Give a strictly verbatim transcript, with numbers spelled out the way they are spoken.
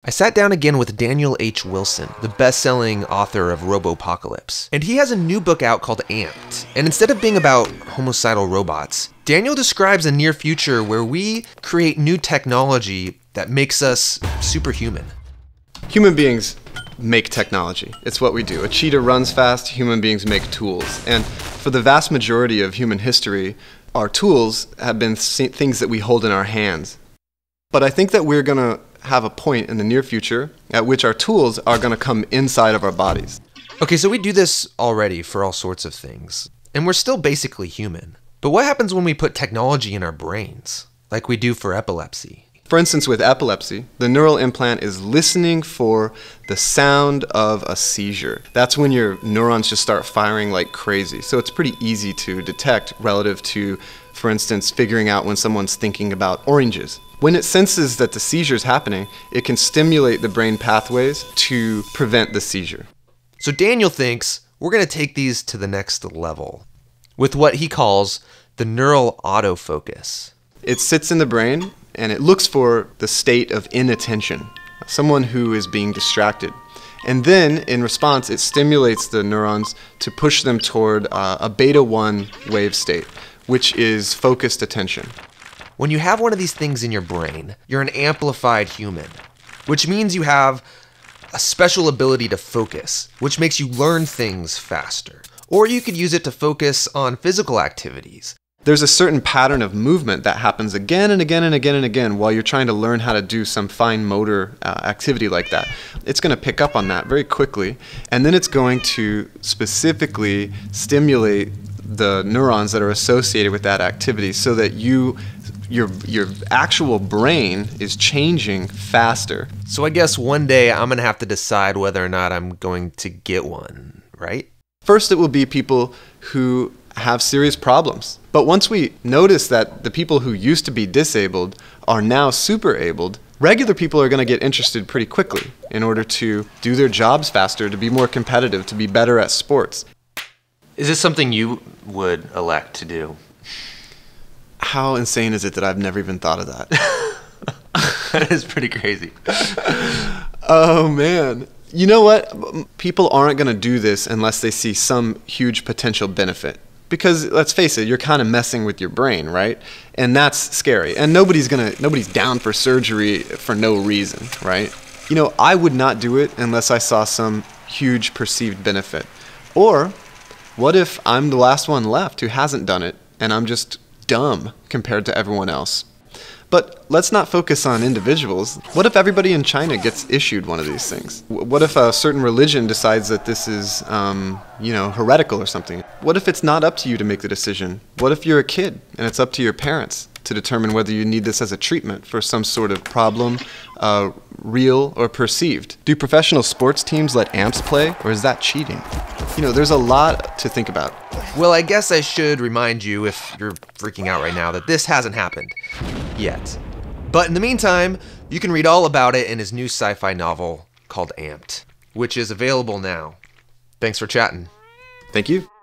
I sat down again with Daniel H. Wilson, the best-selling author of Robopocalypse, and he has a new book out called Amped. And instead of being about homicidal robots, Daniel describes a near future where we create new technology that makes us superhuman. Human beings make technology. It's what we do. A cheetah runs fast, human beings make tools. And for the vast majority of human history, our tools have been things that we hold in our hands. But I think that we're going to have a point in the near future at which our tools are going to come inside of our bodies. Okay, so we do this already for all sorts of things, and we're still basically human. But what happens when we put technology in our brains, like we do for epilepsy? For instance, with epilepsy, the neural implant is listening for the sound of a seizure. That's when your neurons just start firing like crazy. So it's pretty easy to detect relative to, for instance, figuring out when someone's thinking about oranges. When it senses that the seizure is happening, it can stimulate the brain pathways to prevent the seizure. So Daniel thinks we're going to take these to the next level with what he calls the neural autofocus. It sits in the brain and it looks for the state of inattention, someone who is being distracted. And then, in response, it stimulates the neurons to push them toward uh, a beta one wave state, which is focused attention. When you have one of these things in your brain, you're an amplified human, which means you have a special ability to focus, which makes you learn things faster. Or you could use it to focus on physical activities. There's a certain pattern of movement that happens again and again and again and again while you're trying to learn how to do some fine motor uh, activity like that. It's going to pick up on that very quickly, and then it's going to specifically stimulate the neurons that are associated with that activity so that you Your, your actual brain is changing faster. So I guess one day I'm going to have to decide whether or not I'm going to get one, right? First, it will be people who have serious problems. But once we notice that the people who used to be disabled are now super abled, regular people are going to get interested pretty quickly in order to do their jobs faster, to be more competitive, to be better at sports. Is this something you would elect to do? How insane is it that I've never even thought of that? That is pretty crazy. Oh, man. You know what? People aren't going to do this unless they see some huge potential benefit. Because let's face it, you're kind of messing with your brain, right? And that's scary. And nobody's gonna, nobody's down for surgery for no reason, right? You know, I would not do it unless I saw some huge perceived benefit. Or what if I'm the last one left who hasn't done it and I'm just dumb compared to everyone else? But let's not focus on individuals. What if everybody in China gets issued one of these things? What if a certain religion decides that this is, um, you know, heretical or something? What if it's not up to you to make the decision? What if you're a kid and it's up to your parents to determine whether you need this as a treatment for some sort of problem, uh, real or perceived? Do professional sports teams let amps play, or is that cheating? You know, there's a lot to think about. Well, I guess I should remind you, if you're freaking out right now, that this hasn't happened yet. But in the meantime, you can read all about it in his new sci-fi novel called Amped, which is available now. Thanks for chatting. Thank you.